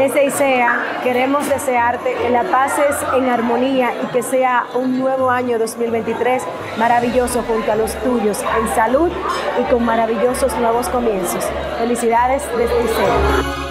Desde ISEA queremos desearte que la pases en armonía y que sea un nuevo año 2023 maravilloso junto a los tuyos, en salud y con maravillosos nuevos comienzos. Felicidades desde ISEA.